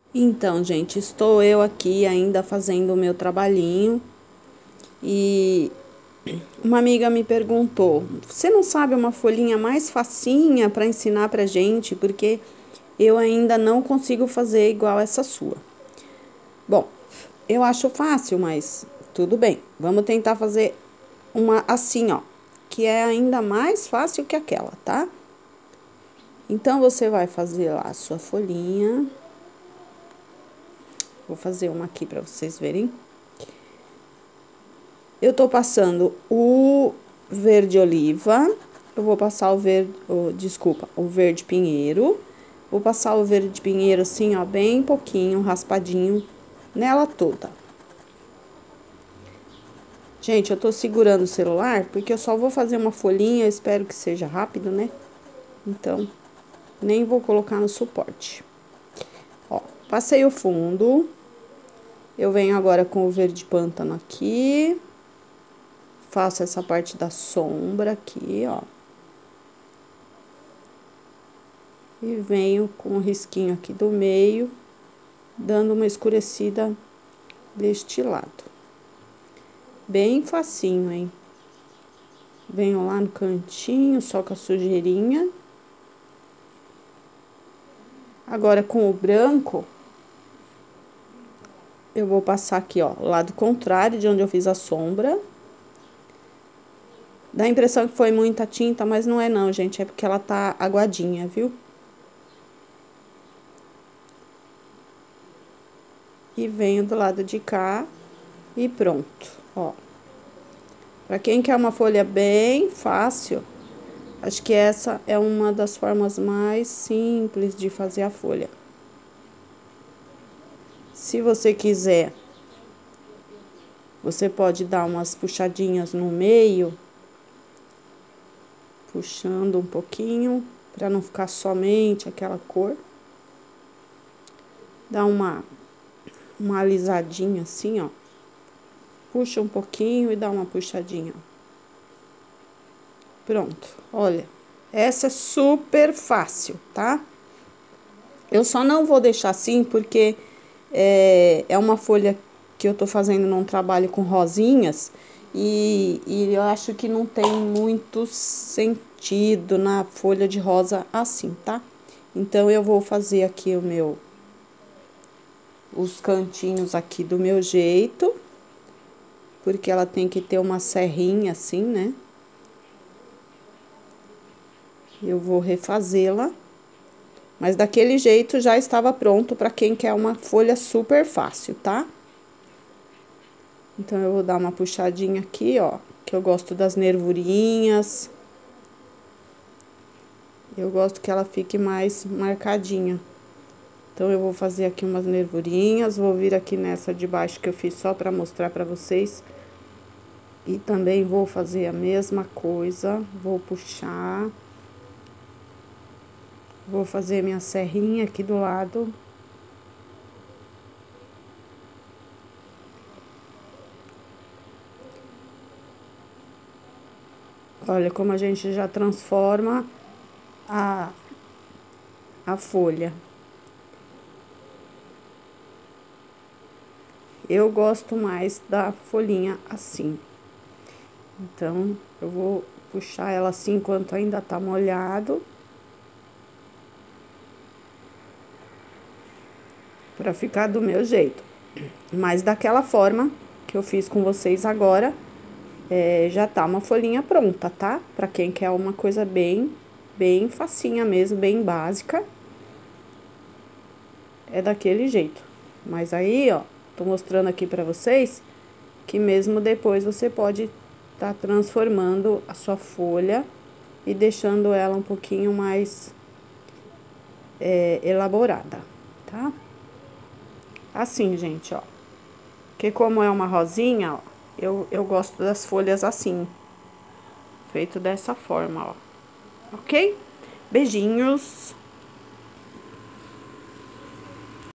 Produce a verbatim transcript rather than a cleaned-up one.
Então, gente, estou eu aqui ainda fazendo o meu trabalhinho e uma amiga me perguntou: "Você não sabe uma folhinha mais facinha para ensinar pra gente? Porque eu ainda não consigo fazer igual essa sua." Bom, eu acho fácil, mas tudo bem. Vamos tentar fazer uma assim, ó, que é ainda mais fácil que aquela, tá? Então, você vai fazer lá a sua folhinha. Vou fazer uma aqui para vocês verem. Eu tô passando o verde oliva, eu vou passar o verde, oh, desculpa, o verde pinheiro. Vou passar o verde pinheiro assim, ó, bem pouquinho, raspadinho nela toda. Gente, eu tô segurando o celular porque eu só vou fazer uma folhinha, eu espero que seja rápido, né? Então, nem vou colocar no suporte. Ó, passei o fundo. Eu venho agora com o verde pântano aqui. Faço essa parte da sombra aqui, ó. E venho com o risquinho aqui do meio, dando uma escurecida deste lado. Bem facinho, hein? Venho lá no cantinho, só com a sujeirinha. Agora, com o branco, eu vou passar aqui, ó, o lado contrário de onde eu fiz a sombra. Dá a impressão que foi muita tinta, mas não é não, gente, é porque ela tá aguadinha, viu? E venho do lado de cá e pronto, ó. Pra quem quer uma folha bem fácil, acho que essa é uma das formas mais simples de fazer a folha. Se você quiser, você pode dar umas puxadinhas no meio, puxando um pouquinho, para não ficar somente aquela cor. Dá uma, uma alisadinha assim, ó. Puxa um pouquinho e dá uma puxadinha. Pronto, olha. Essa é super fácil, tá? Eu só não vou deixar assim porque é, é uma folha que eu tô fazendo num trabalho com rosinhas e, e eu acho que não tem muito sentido na folha de rosa assim, tá? Então, eu vou fazer aqui o meu, os cantinhos aqui do meu jeito, porque ela tem que ter uma serrinha assim, né? Eu vou refazê-la. Mas daquele jeito já estava pronto para quem quer uma folha super fácil, tá? Então, eu vou dar uma puxadinha aqui, ó, que eu gosto das nervurinhas. Eu gosto que ela fique mais marcadinha. Então, eu vou fazer aqui umas nervurinhas, vou vir aqui nessa de baixo que eu fiz só para mostrar para vocês. E também vou fazer a mesma coisa, vou puxar. Vou fazer minha serrinha aqui do lado. Olha como a gente já transforma a, a folha. Eu gosto mais da folhinha assim. Então, eu vou puxar ela assim enquanto ainda tá molhado. Pra ficar do meu jeito. Mas daquela forma que eu fiz com vocês agora, é, já tá uma folhinha pronta, tá? Pra quem quer uma coisa bem, bem facinha mesmo, bem básica. É daquele jeito. Mas aí, ó, tô mostrando aqui pra vocês que mesmo depois você pode tá transformando a sua folha e deixando ela um pouquinho mais é, elaborada, tá? Assim, gente, ó. Porque como é uma rosinha, ó, eu, eu gosto das folhas assim. Feito dessa forma, ó. Ok? Beijinhos!